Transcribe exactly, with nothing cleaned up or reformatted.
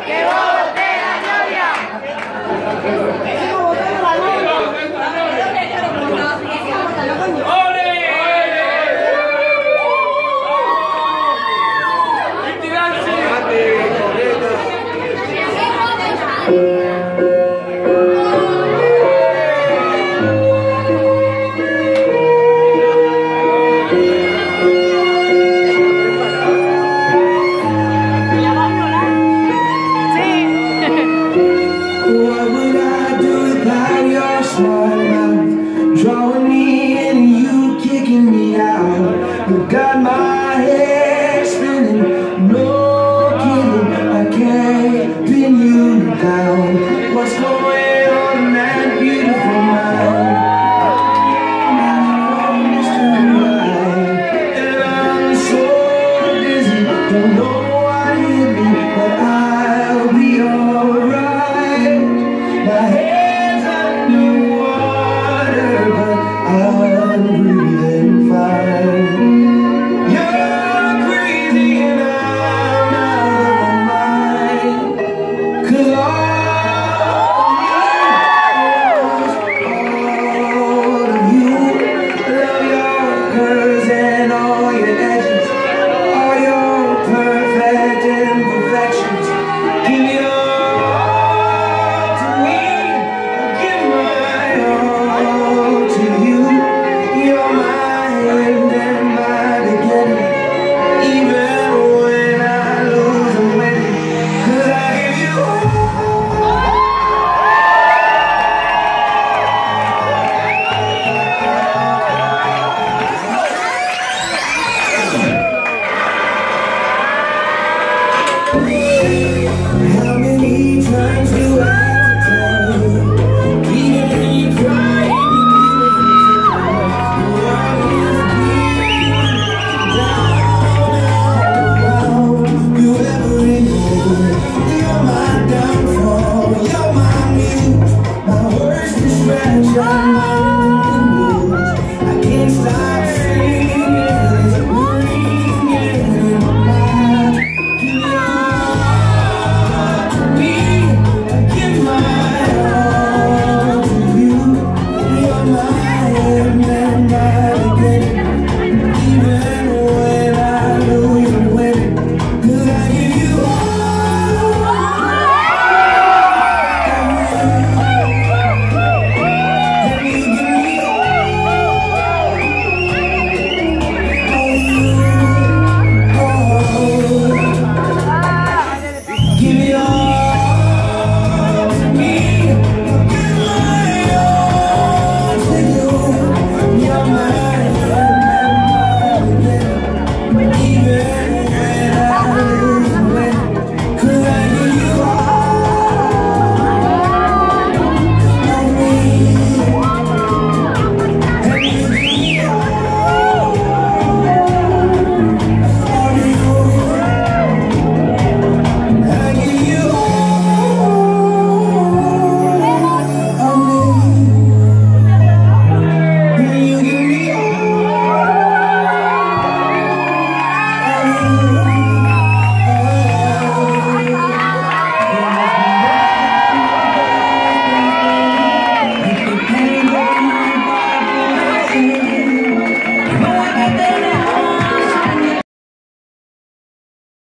¡Que vote la novia! Drawing me in and you kicking me out. You got my head spinning, no kidding, I can't pin you down. What's going on in that beautiful mind? And I'm so dizzy, don't know what hit me, but I'll be alright. My head's underwater, I'm breathing fine. You're crazy and I'm out of my mind. 'Cause all of you, love your curves and all your edges, all your perfect imperfections. Give your all to me, give my all to you. You're my end and my beginning, even when I lose and win. 'Cause I give you all. How many times do I have to tell you? Even when you cry, you ever ignored. You're my downfall, you're my muse, my worst distraction, my news. I can't stop singing, it's ringing in my mind. Give your all to me, give my all to you. You're my end and my beginning, even when I lose and win. 'Cause I give you all, and you give me all, all. Give me all.